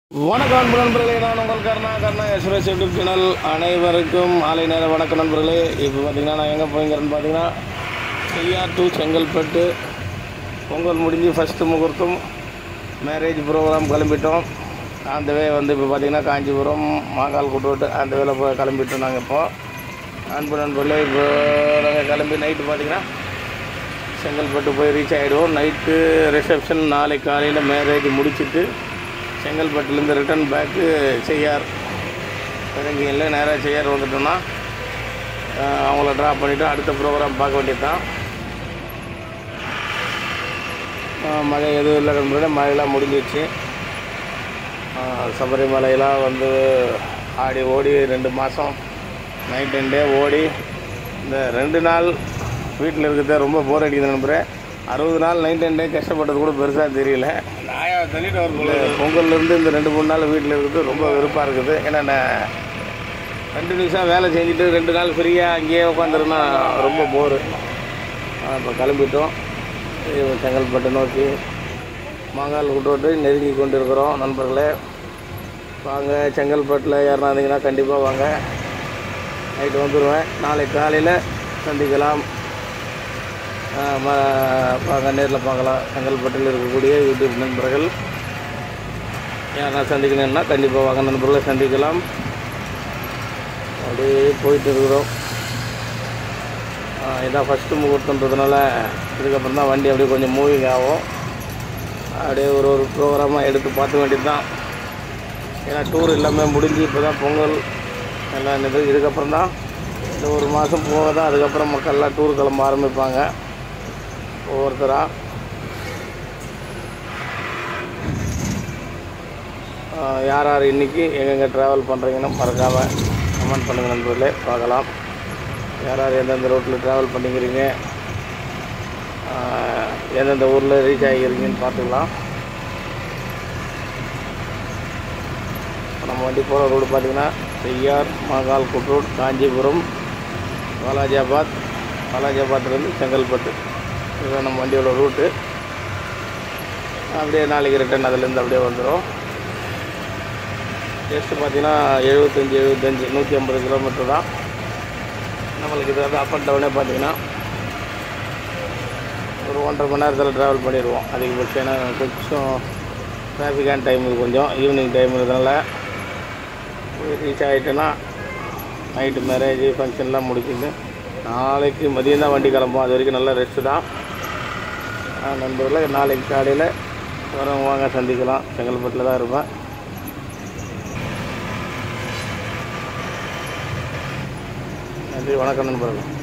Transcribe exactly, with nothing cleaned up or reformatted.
வணக்கம் அன்பு நண்பர்களே, நான் உங்கள் Karna Karna SS YouTube channel அனைவருக்கும் மாலை நேர வணக்கம் நண்பர்களே. இப்போ பார்த்திங்கன்னா நான் எங்கே போய்ங்கிறேன்னு பார்த்தீங்கன்னா செய்யார் டு செங்கல்பட்டு பொங்கல் முடிஞ்சு ஃபஸ்ட்டு முகூர்த்தம் மேரேஜ் ப்ரோக்ராம் கிளம்பிட்டோம். அந்த வே வந்து இப்போ பார்த்திங்கன்னா காஞ்சிபுரம் மாங்கால் கூட்டு அந்த வேலை போய் கிளம்பிட்டோம். நாங்கள் இப்போ அன்பு நண்பர்களே இப்போ நாங்கள் கிளம்பி நைட்டு பார்த்திங்கன்னா செங்கல்பட்டு போய் ரீச் ஆகிடுவோம். நைட்டு ரிசப்ஷன், நாளை காலையில் மேரேஜ் முடிச்சுட்டு செங்கல்பட்டுலேருந்து ரிட்டன் பேக்கு செய்யார் இறங்கியில் நேராக செய்யார் வந்துட்டோம்னா அவங்கள ட்ராப் பண்ணிவிட்டு அடுத்த ப்ரோக்ராம் பார்க்க வேண்டியது தான். மழை எதுவும் இல்லை நண்பர்களே, மழையெல்லாம் முடிஞ்சிடுச்சு. சபரிமலையெல்லாம் வந்து ஆடி ஓடி ரெண்டு மாதம் நைட் டென் டே ஓடி இந்த ரெண்டு நாள் வீட்டில் இருக்கிறத ரொம்ப போர் அடிக்குது நண்பரே. அறுபது நாள் நைட் டென் டே கஷ்டப்பட்டது கூட பெருசாக தெரியல. பொங்கல்லேருந்து இந்த ரெண்டு மூணு நாள் வீட்டில் இருக்கிறது ரொம்ப வெறுப்பாக இருக்குது. ஏன்னா நான் கண்டினியூஸாக வேலை செஞ்சுட்டு ரெண்டு நாள் ஃப்ரீயாக அங்கேயே உட்காந்துருன்னா ரொம்ப போரு. இப்போ கிளம்பிட்டோம் செங்கல்பட்டு நோக்கி மாங்கால் கூட்டு நெருங்கி கொண்டு இருக்கிறோம். நண்பர்களே வாங்க, செங்கல்பட்டில் ஏறினாந்தீங்கன்னா கண்டிப்பாக வாங்க. நைட்டு வந்துடுவேன். நாளைக்கு காலையில் சந்திக்கலாம். பார்க்க நேரில் பார்க்கலாம். செங்கல்பட்டில் இருக்கக்கூடிய யூடியூப் நண்பர்கள் யாரா சந்திக்கணுன்னா கண்டிப்பாக வாங்க நண்பர்களை சந்திக்கலாம். அப்படியே போயிட்டு இருக்கிறோம். இதான் ஃபஸ்ட்டு முகூர்த்தன்றதுனால இதுக்கப்புறம் தான் வண்டி அப்படியே கொஞ்சம் மூவிங் ஆகும். அப்படியே ஒரு ஒரு ப்ரோக்ராமாக எடுத்து பார்த்துக்க வேண்டியது தான். ஏன்னா டூர் எல்லாமே முடிஞ்சு இப்போ தான் பொங்கல் எல்லாம் என்னது. இதுக்கப்புறம் தான் இந்த ஒரு மாதம் போக தான் அதுக்கப்புறம் மக்கள்லாம் டூர் கிளம்ப ஆரம்பிப்பாங்க ஒவ்வொருத்தராக. யார் யார் இன்றைக்கி எங்கெங்கே ட்ராவல் பண்ணுறீங்கன்னு மறக்காமல் கமெண்ட் பண்ணுங்கள் நண்பர்களே. பார்க்கலாம் யார் யார் எந்தெந்த ரோட்டில் ட்ராவல் பண்ணிக்கிறீங்க, எந்தெந்த ஊரில் ரீச் ஆகிக்கிறீங்கன்னு பார்த்துக்கலாம். நம்ம வண்டி போகிற ரோடு பார்த்திங்கன்னா செய்யார், மாங்கால் கூட்டு, காஞ்சிபுரம், வாலாஜாபாத், வாலாஜாபாத்லேருந்து செங்கல்பட்டு இதுதான் நம்ம வண்டியோட ரூட்டு. அப்படியே நாளைக்கு ரிட்டன் அதிலேருந்து அப்படியே வந்துடும். ஜஸ்ட்டு பார்த்திங்கன்னா எழுபத்தஞ்சி எழுபத்தஞ்சி நூற்றி ஐம்பது கிலோமீட்டர் தான் நம்மளுக்கு. இது வந்து அப் அண்ட் டவுனே பார்த்திங்கன்னா ஒரு ஒன்றரை மணி நேரத்தில் ட்ராவல் பண்ணிடுவோம் அதிகபட்சம். ஏன்னா கொஞ்சம் டிராஃபிக்கான டைம் கொஞ்சம் ஈவினிங் டைம் இதனால் ரீச் ஆகிட்டேன்னா நைட்டு மேரேஜ் ஃபங்க்ஷன்லாம் முடிச்சுட்டு நாளைக்கு மதியம் தான் வண்டி கிளம்பும். அது வரைக்கும் நல்லா ரெஸ்ட்டு தான் நண்பர்களே. நாளைக்கு காலையில் வரவங்க வாங்க சந்திக்கலாம். செங்கல்பட்டில் தான் இருப்பேன். நன்றி, வணக்கம் நண்பர்கள்.